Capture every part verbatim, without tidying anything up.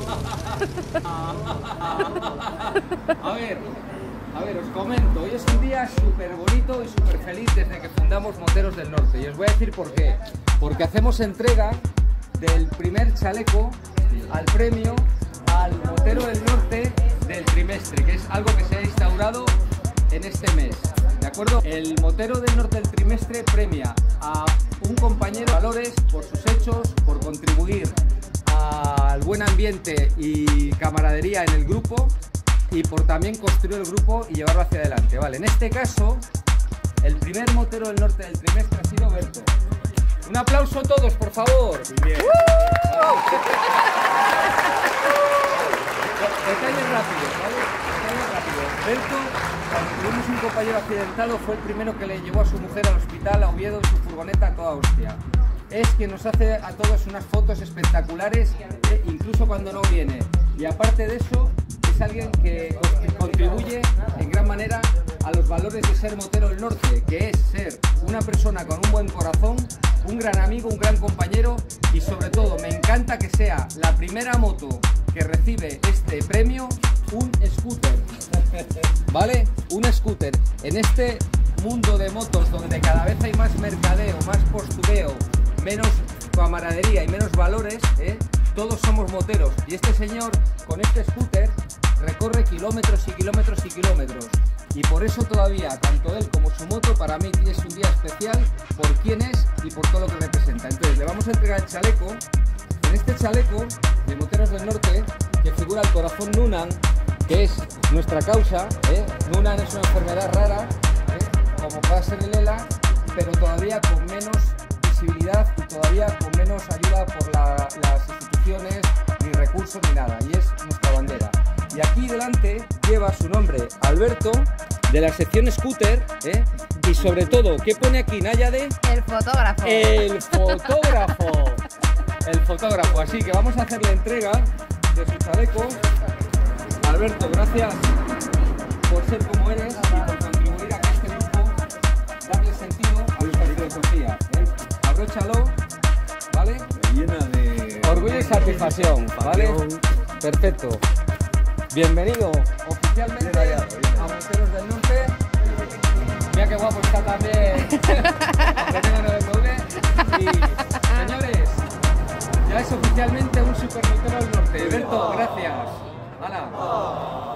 A ver, a ver, os comento, hoy es un día súper bonito y súper feliz desde que fundamos Moteros del Norte. Y os voy a decir por qué. Porque hacemos entrega del primer chaleco al premio al Motero del Norte del trimestre, que es algo que se ha instaurado en este mes. ¿De acuerdo? El Motero del Norte del trimestre premia a un compañero de valores por sus hechos, por contribuir al buen ambiente y camaradería en el grupo y por también construir el grupo y llevarlo hacia adelante. Vale, en este caso, el primer Motero del Norte del trimestre ha sido Berto. Un aplauso a todos, por favor. Muy bien. Detalles rápidos, ¿vale? Detalles rápidos. Berto, cuando tuvimos un compañero accidentado, fue el primero que le llevó a su mujer al hospital a Oviedo en su furgoneta a toda hostia. Es quien nos hace a todos unas fotos espectaculares, eh, incluso cuando no viene. Y aparte de eso, es alguien que contribuye en gran manera a los valores de ser Motero del Norte, que es ser una persona con un buen corazón, un gran amigo, un gran compañero y sobre todo me encanta que sea la primera moto que recibe este premio, un scooter. ¿Vale? Un scooter. En este mundo de motos donde cada vez hay más mercadeo, más postureo, menos camaradería y menos valores, ¿eh? Todos somos moteros y este señor con este scooter recorre kilómetros y kilómetros y kilómetros y por eso todavía tanto él como su moto para mí es un día especial por quién es y por todo lo que representa. Entonces le vamos a entregar el chaleco. En este chaleco de Moteros del Norte que figura el corazón Noonan, que es nuestra causa, ¿eh? Noonan es una enfermedad rara, ¿eh? Como puede ser el ELA, pero todavía con menos visibilidad y todavía con menos ayuda por la, las instituciones, ni recursos ni nada, y es nuestra bandera. Y aquí delante lleva su nombre, Alberto, de la sección scooter, ¿eh? Y sobre todo, ¿qué pone aquí, Náyade? El fotógrafo. El fotógrafo. El fotógrafo. Así que vamos a hacer la entrega de su chaleco. Alberto, gracias por ser como eres y por contribuir a que este grupo darle sentido a nuestra filosofía, ¿eh? Abróchalo, ¿vale? Me llena de orgullo y satisfacción, ¿vale? Perfecto. Bienvenido oficialmente a Moteros del Norte. Mira qué guapo está también. Aunque tenga nueve doble. Y señores, ya es oficialmente un super Motero del Norte. Berto, gracias. ¡Hala!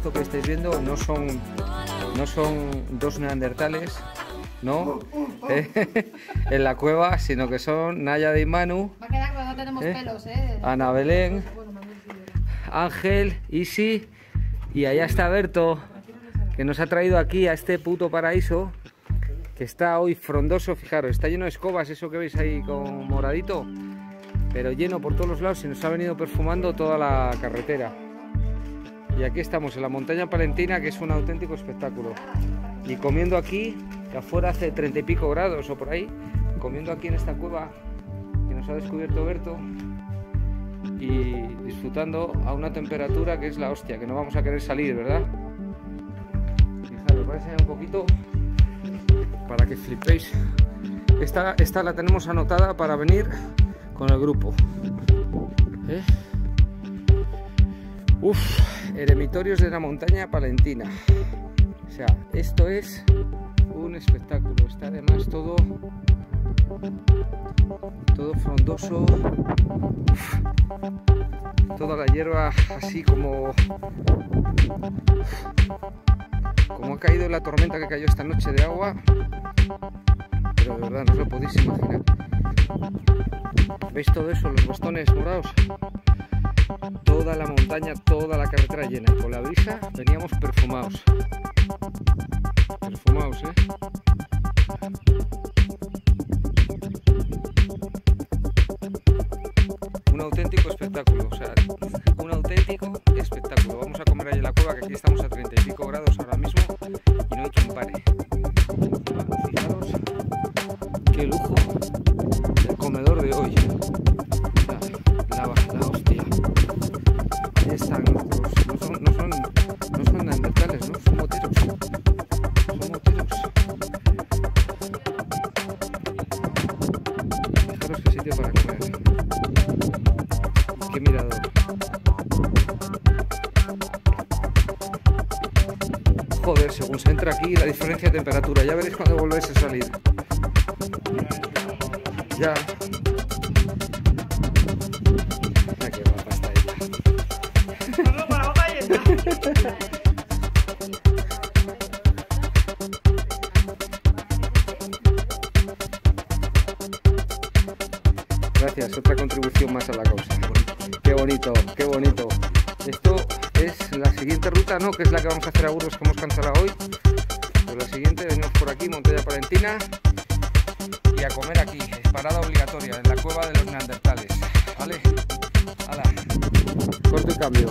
esto que estáis viendo no son, no son dos neandertales, ¿no? Eh, en la cueva, sino que son Naya y Manu. Va a quedar que no tenemos ¿Eh? pelos, ¿eh? Ana Belén, Ángel, Isi, y allá está Berto, que nos ha traído aquí a este puto paraíso, que está hoy frondoso. Fijaros, está lleno de escobas, eso que veis ahí con moradito, pero lleno por todos los lados, y nos ha venido perfumando toda la carretera. Y aquí estamos en la montaña palentina, que es un auténtico espectáculo. Y comiendo aquí, que afuera hace treinta y pico grados o por ahí, comiendo aquí en esta cueva que nos ha descubierto Berto, y disfrutando a una temperatura que es la hostia, que no vamos a querer salir, ¿verdad? Fijaros, voy a enseñar un poquito para que flipéis. Esta, esta la tenemos anotada para venir con el grupo. ¿Eh? Uf, eremitorios de la montaña palentina. O sea, esto es un espectáculo. Está además todo todo frondoso. Uf, toda la hierba así como como ha caído la tormenta que cayó esta noche de agua, pero de verdad no os lo podéis imaginar. ¿Veis todo eso? Los bastones morados, toda la montaña, toda la carretera llena. Con la brisa veníamos perfumados. Perfumados, ¿eh? Un auténtico espectáculo, o sea, un auténtico espectáculo. Vamos a comer ahí en la cueva, que aquí estamos a treinta y pico grados ahora mismo y no hay quien pare. Fijaros qué lujo el comedor de hoy. La, la, la hostia. Ahí están nuestros, no son, no son, no son neandertales, ¿no? Son moteros. Son moteros. Fijaros qué sitio para comer. Qué mirador. Joder, según se entra aquí, la diferencia de temperatura. Ya veréis cuando volvéis a salir. Ya. Mira qué guapa está ella. Gracias, otra contribución más a la causa. Qué bonito, qué bonito. Esto es la siguiente ruta, ¿no? Que es la que vamos a hacer a Burgos, que hemos cancelado hoy. Pues la siguiente, venimos por aquí, montaña palentina, y a comer aquí, parada obligatoria, en la cueva de los neandertales. ¿Vale? ¡Hala! Corto y cambio.